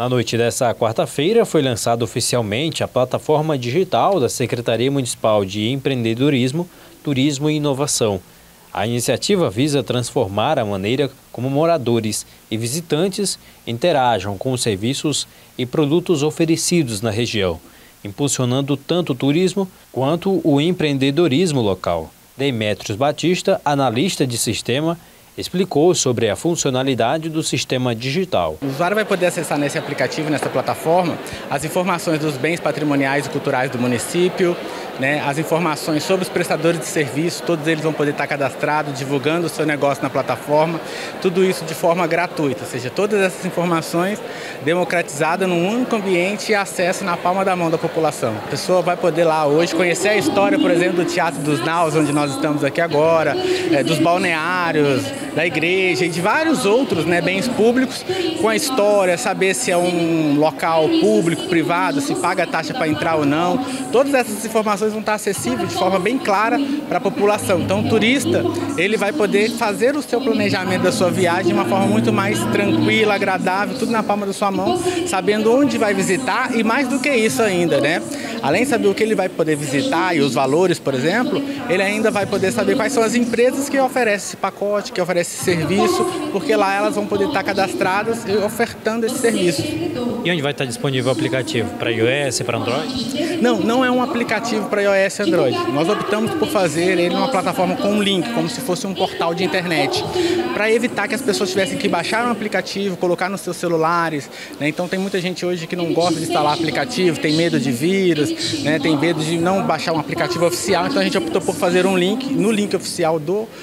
Na noite desta quarta-feira foi lançada oficialmente a plataforma digital da Secretaria Municipal de Empreendedorismo, Turismo e Inovação. A iniciativa visa transformar a maneira como moradores e visitantes interajam com os serviços e produtos oferecidos na região, impulsionando tanto o turismo quanto o empreendedorismo local. Demetrios Batista, analista de sistema, explicou sobre a funcionalidade do sistema digital. O usuário vai poder acessar nesse aplicativo, nessa plataforma, as informações dos bens patrimoniais e culturais do município, as informações sobre os prestadores de serviço, todos eles vão poder estar cadastrados, divulgando o seu negócio na plataforma, tudo isso de forma gratuita, ou seja, todas essas informações democratizadas num único ambiente e acesso na palma da mão da população. A pessoa vai poder lá hoje conhecer a história, por exemplo, do Teatro dos Naus, onde nós estamos aqui agora, dos balneários, da igreja e de vários outros bens públicos, com a história, saber se é um local público, privado, se paga taxa para entrar ou não. Todas essas informações vão estar acessíveis de forma bem clara para a população. Então o turista ele vai poder fazer o seu planejamento da sua viagem de uma forma muito mais tranquila, agradável, tudo na palma da sua mão, sabendo onde vai visitar e mais do que isso ainda, Além de saber o que ele vai poder visitar e os valores, por exemplo, ele ainda vai poder saber quais são as empresas que oferecem esse pacote, que oferecem esse serviço, porque lá elas vão poder estar cadastradas e ofertando esse serviço. E onde vai estar disponível o aplicativo? Para iOS, para Android? Não é um aplicativo para iOS e Android. Nós optamos por fazer ele numa plataforma com um link, como se fosse um portal de internet, para evitar que as pessoas tivessem que baixar um aplicativo, colocar nos seus celulares. Então tem muita gente hoje que não gosta de instalar aplicativo, tem medo de vírus, tem medo de não baixar um aplicativo oficial. Então a gente optou por fazer um link, no link oficial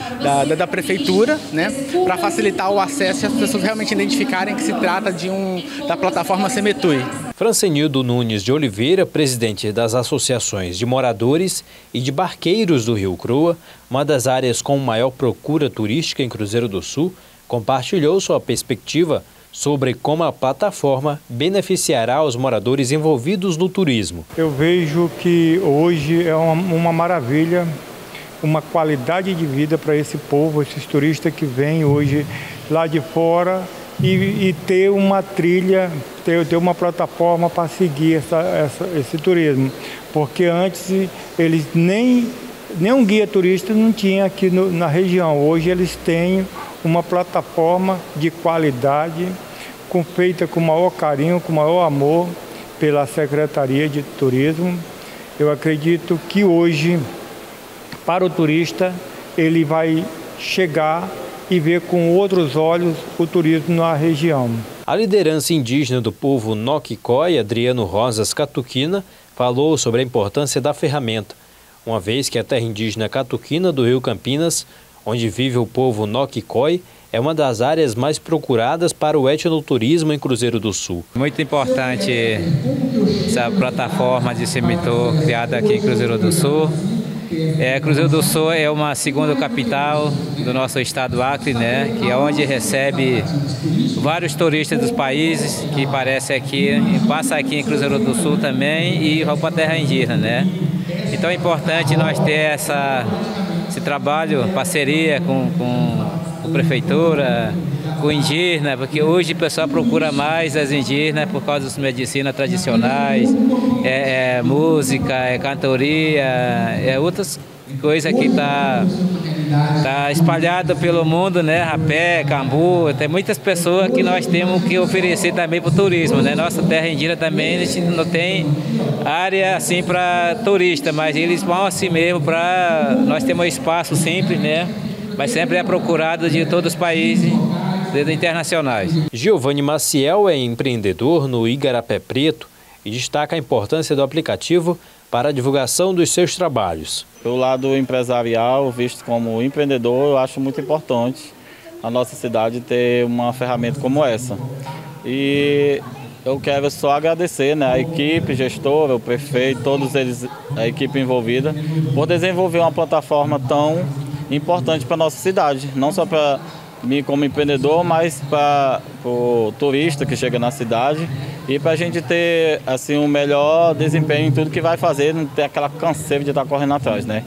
da prefeitura, para facilitar o acesso e as pessoas realmente identificarem que se trata da plataforma Semetui. Francenildo Nunes de Oliveira, presidente das associações de moradores e de barqueiros do Rio Croa, uma das áreas com maior procura turística em Cruzeiro do Sul, compartilhou sua perspectiva sobre como a plataforma beneficiará os moradores envolvidos no turismo. Eu vejo que hoje é uma maravilha, uma qualidade de vida para esse povo, esses turistas que vêm hoje lá de fora e ter uma trilha, ter uma plataforma para seguir esse turismo. Porque antes eles nem um guia turista não tinha aqui na região. Hoje eles têm uma plataforma de qualidade, feita com o maior carinho, com o maior amor pela Secretaria de Turismo. Eu acredito que hoje, para o turista, ele vai chegar e ver com outros olhos o turismo na região. A liderança indígena do povo Noquicói, Adriano Rosas Catuquina, falou sobre a importância da ferramenta, uma vez que a terra indígena Catuquina do Rio Campinas, onde vive o povo Noquicói, é uma das áreas mais procuradas para o etnoturismo em Cruzeiro do Sul. Muito importante essa plataforma de Semetui criada aqui em Cruzeiro do Sul. Cruzeiro do Sul é uma segunda capital do nosso estado Acre, que é onde recebe vários turistas dos países que aparecem aqui, passa aqui em Cruzeiro do Sul também e vão para a terra indígena, Então é importante nós ter esse trabalho, parceria com a prefeitura, com indígena, porque hoje o pessoal procura mais as indígenas por causa das medicinas tradicionais, música, cantoria, outras coisas que tá espalhado pelo mundo, rapé, cambu, tem muitas pessoas que nós temos que oferecer também para o turismo, Nossa terra indígena também a gente não tem área assim para turista, mas eles vão assim mesmo nós temos um espaço simples, mas sempre é procurado de todos os países internacionais. Giovanni Maciel é empreendedor no Igarapé Preto e destaca a importância do aplicativo para a divulgação dos seus trabalhos. Do lado empresarial, visto como empreendedor, eu acho muito importante a nossa cidade ter uma ferramenta como essa. E eu quero só agradecer a equipe, gestora, o prefeito, todos eles, a equipe envolvida, por desenvolver uma plataforma tão importante para a nossa cidade, não só para mim como empreendedor, mas para o turista que chega na cidade e para a gente ter assim, um melhor desempenho em tudo que vai fazer, não ter aquela canseira de estar correndo atrás,